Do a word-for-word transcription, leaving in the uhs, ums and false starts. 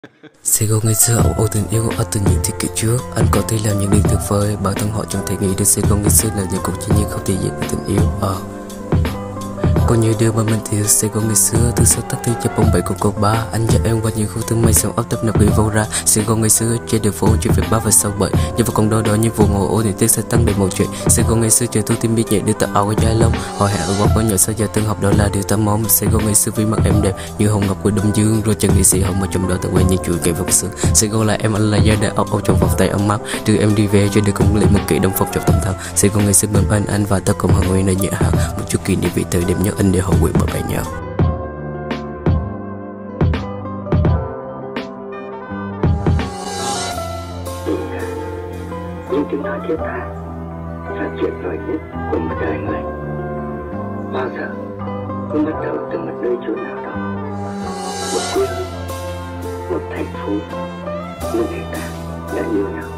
Sài Gòn ngày xưa âu âu tình yêu ở từ những thế kỷ trước. Anh có thể làm những điều tuyệt vời. Bản thân họ chẳng thể nghĩ được Sài Gòn ngày xưa là những cuộc chiến như không thể diễn về tình yêu. Ờ Có nhiều điều mà mình thiếu Sài Gòn ngày xưa. Từ sau tắt tiếng cho bóng bẩy của cô ba. Anh và em qua những khu thương mây sông ấp tấp nập người vô ra. Sài Gòn ngày xưa trên đường phố chuyện việc ba và sau bảy. Nhưng vẫn còn đó đó những vụ ngồi ô thì tiếc sẽ tăng đầy một chuyện. Sài Gòn ngày xưa trời thu tim biết nhẹ đưa tờ áo của dài lông. Họ hẹn ở quán có nhỏ sao giờ từng học đó là điều ta mong. Sài Gòn ngày xưa vì mặt em đẹp như hồng ngọc của Đông Dương. Rồi chân nghệ sĩ hồng mà trong đó ta quen những chuỗi kể vật xưa. Sài Gòn là em anh là gia đại ốc ốc trong vòng tay ấm áp. Đưa em đi về cho được công lệ một kỷ đồng phục trong tâm thao. Sài Gòn ngày xưa bên anh anh và ta cùng hằng nguyên nơi nhẹ hàng. Một chút kỷ niệm vị thời đẹp nhất anh để hậu nguyện bảo vệ nhau. Những tiếng nói thiết tha là chuyện nổi nhất của một đời người. Bao giờ cũng bắt đầu từ một nơi chốn nào đó, một quê hương, một thành phố, nhưng người ta đã yêu nhau.